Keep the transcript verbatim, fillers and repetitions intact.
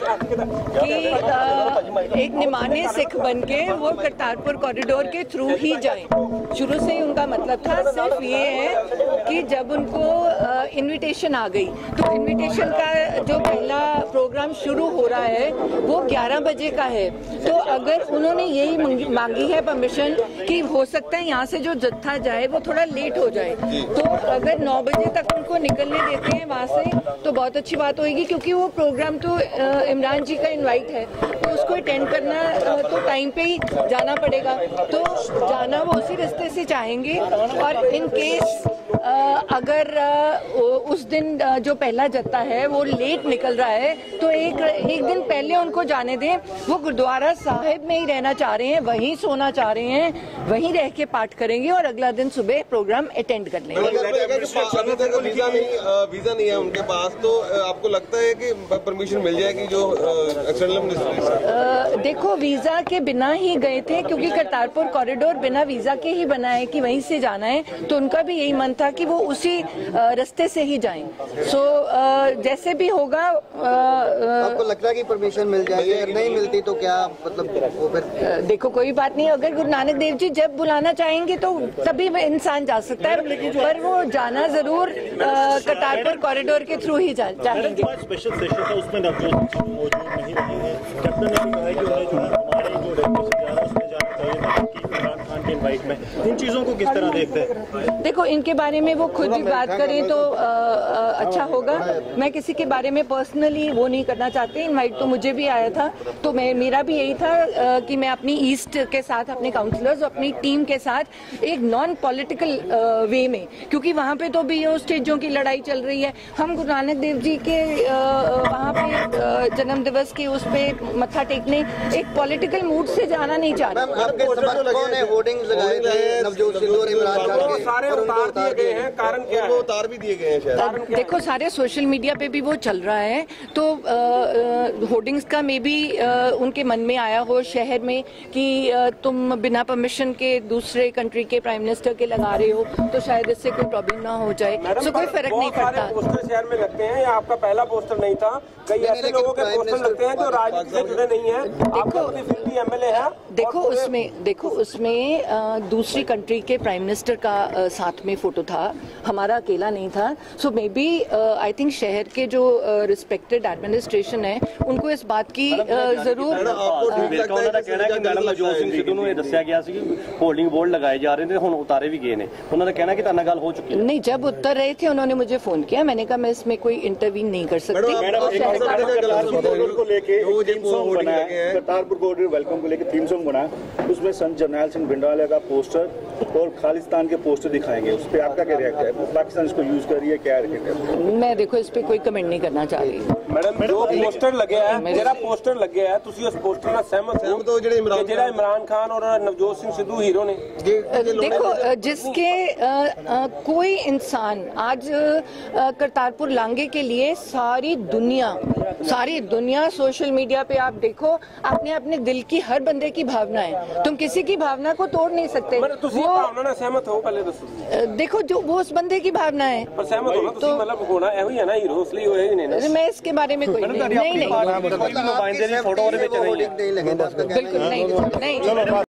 कि एक निमाने सिख बनके वो करतारपुर कॉरिडोर के थ्रू ही जाएं। शुरू से ही उनका मतलब था, सिर्फ ये है कि जब उनको इनविटेशन आ गई तो इनविटेशन का जो पहला प्रोग्राम शुरू हो रहा है वो ग्यारह बजे का है, तो अगर उन्होंने यही मांगी है परमिशन कि हो सकता है यहाँ से जो जत्था जाए वो थोड़ा लेट हो जाए, तो अगर नौ बजे तक उनको निकलने देते हैं वहाँ से तो बहुत अच्छी बात होगी, क्योंकि वो प्रोग्राम तो इमरान जी का इनवाइट है तो उसको अटेंड करना तो टाइम पे ही जाना पड़ेगा, तो जाना वो उसी रास्ते से चाहेंगे। और इन केस अगर उस दिन जो पहला जत्था है वो लेट निकल रहा है तो एक एक दिन पहले उनको जाने दें। वो गुरुद्वारा साहिब में ही रहना चाह रहे हैं, वहीं सोना चाह रहे हैं, वहीं रह के पाठ करेंगे और अगला दिन सुबह प्रोग्राम अटेंड कर लेंगे। वीजा नहीं वीजा नहीं है उनके पास, तो आपको लगता है कि परमिशन मिल जाएगी जो एक्सटर्नल मिनिस्टर? देखो, वीजा के बिना ही गए थे, क्योंकि करतारपुर कॉरिडोर बिना वीजा के ही बना है कि वहीं से जाना है, तो उनका भी यही मन था कि वो उसी रास्ते से ही जाएं। सो जैसे भी होगा। आपको लगता है कि परमिशन मिल जाएगी? अगर नहीं मिलती तो क्या मतलब वो फिर? देखो, कोई बात नहीं, अगर गुरु नानक देव जी जब बुलाना चाहेंगे तो तभी इंसान जा सकता है, पर वो जाना जरूर करतारपुर कॉरिडोर के थ्रू ही जा चाहेंगे। स्पेशल सेशन था उसमें नवजोत मौजूद नहीं रहे हैं, कैप्टन ने भी कहा कि उन्हें जो हमारे जो डेलीगेशन जा रहा है उसमें जाना चाहिए इमरान खान के इनवाइट में। इन चीजों को किस तरह देखते हैं? देखो, इनके बारे में वो खुद ही बात करें तो आ, आ, अच्छा होगा। मैं किसी के बारे में पर्सनली वो नहीं करना चाहती। इनवाइट तो मुझे भी आया था, तो मैं मेरा भी यही था आ, कि मैं अपनी ईस्ट के साथ, अपने काउंसलर्स, अपनी टीम के साथ एक नॉन पॉलिटिकल वे में, क्योंकि वहाँ पे तो भी ये स्टेजों की लड़ाई चल रही है। हम गुरु नानक देव जी के वहाँ पे जन्म दिवस के उस पे मत्था टेकने एक पॉलिटिकल मूड से जाना नहीं चाहते। होर्डिंग्स लगाए थे नवजोत सिद्धू और इमरान खान के, सारे उतार दिए गए हैं, कारण क्या है? वो उतार भी दिए गए हैं शायद। देखो, सारे सोशल मीडिया पे भी वो चल रहा है, तो होर्डिंग्स का मे बी उनके मन में आया हो शहर में कि आ, तुम बिना परमिशन के दूसरे कंट्री के प्राइम मिनिस्टर के लगा रहे हो, तो शायद इससे कोई प्रॉब्लम ना हो जाए। सो कोई फर्क नहीं पड़ता। पोस्टर शहर में लगते हैं, या आपका पहला पोस्टर नहीं था? कई ऐसे लोगों के पोस्टर लगते हैं जो राजनीति से जुड़े नहीं है। देखो, एमएलए है, देखो उसमें देखो उसमें आ, दूसरी कंट्री के प्राइम मिनिस्टर का आ, साथ में फोटो था, हमारा अकेला नहीं था। सो मे बी आई थिंक शहर के जो रिस्पेक्टेड एडमिनिस्ट्रेशन है उनको इस बात की जरूर होल्डिंग बोर्ड लगाए जा रहे थे, हुण उतारे भी गए ने, उन्होंने कहना कि ताना गल हो चुकी है। नहीं, जब उतर रहे थे उन्होंने मुझे फोन किया, मैंने कहा मैं इसमें कोई इंटरवीन नहीं कर सकती। करतारपुर कॉरिडोर वेलकम को लेकर थीम सॉन्ग बना, उसमें संत जरनैल सिंह भिंडराला का पोस्टर और खालिस्तान के पोस्टर दिखाएंगे, उस पर आपका क्या रिएक्ट है? पाकिस्तान इसको यूज कर रही है, क्या रिएक्ट है? मैं देखो इस पे कोई कमेंट नहीं करना चाह रही। मैडम, जो पोस्टर लगे है, जेड़ा पोस्टर लगे है, तुसी उस पोस्टर ਨਾਲ सहमत हो? तो जेड़े इमरान जेड़ा इमरान खान और नवजोत सिंह सिद्धू हीरो ने, देखो जिसके आ, आ, कोई इंसान आज आ, करतारपुर लांघे के लिए सारी दुनिया सारी दुनिया सोशल मीडिया पे आप देखो, अपने अपने दिल की हर बंदे की भावना है, तुम किसी की भावना को तोड़ नहीं सकते। वो भावना ना सहमत हो? पहले दसो। देखो, जो वो उस बंदे की भावना है, पर सहमत हो ना तुसी? मतलब होना ऐ ही है ना, हीरो इसलिए होए ही नहीं ना। मैं इसके बारे में कोई नहीं नहीं नहीं फोटो बिल्कुल नहीं नहीं